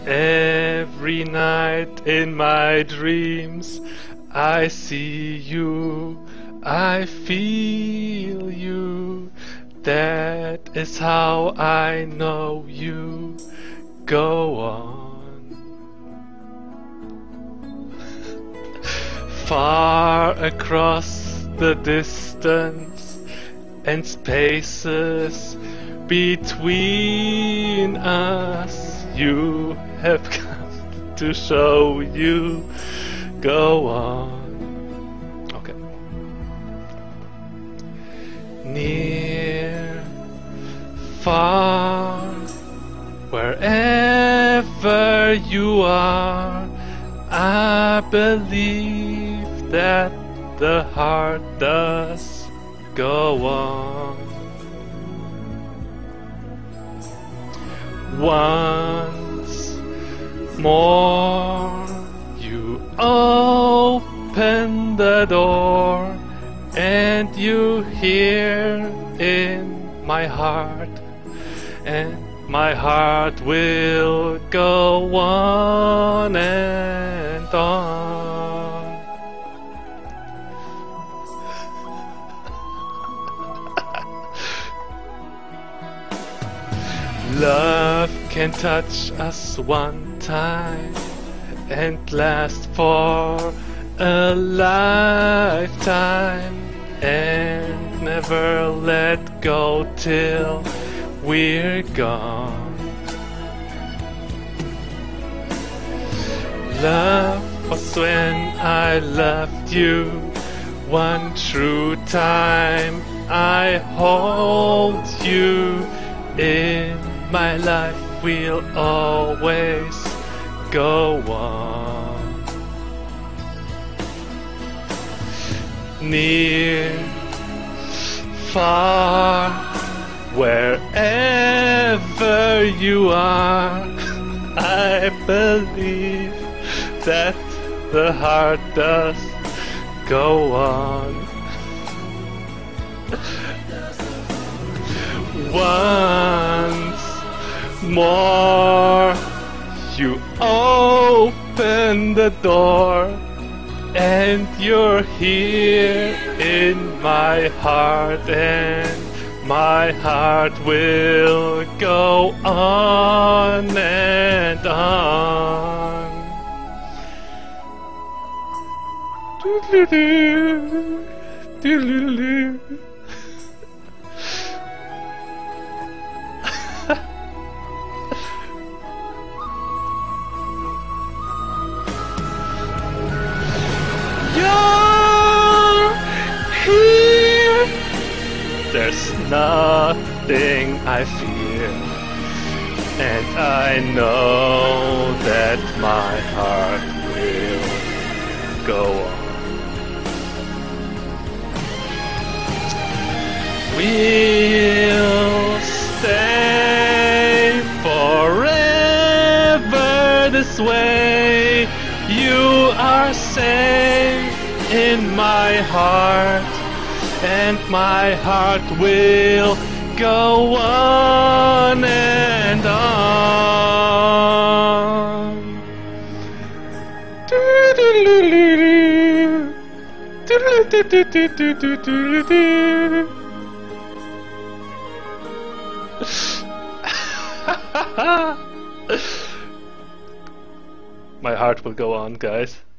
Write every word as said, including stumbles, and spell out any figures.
Every night in my dreams I see you, I feel you. That is how I know you. Go on. Far across the distance and spaces between us, you have come to show you. Go on. Okay. Near, far, wherever you are, I believe that the heart does go on. Once more you open the door and you hear in my heart, and my heart will go on and on. Love can touch us one time and last for a lifetime, and never let go till we're gone. Love was when I loved you one true time. I hold you in my life, will always go on. Near, far, wherever you are, I believe that the heart does go on. Once more you open the door and you're here in my heart, and my heart will go on and on. Doodle-doo, doodle-doo. You're here. There's nothing I fear, and I know that my heart will go on. We'll stay forever this way. You are safe in my heart, and my heart will go on and on. Doo-doo-doo-doo-doo. Doo-doo-doo-doo-doo-doo-doo-doo. My heart will go on, guys.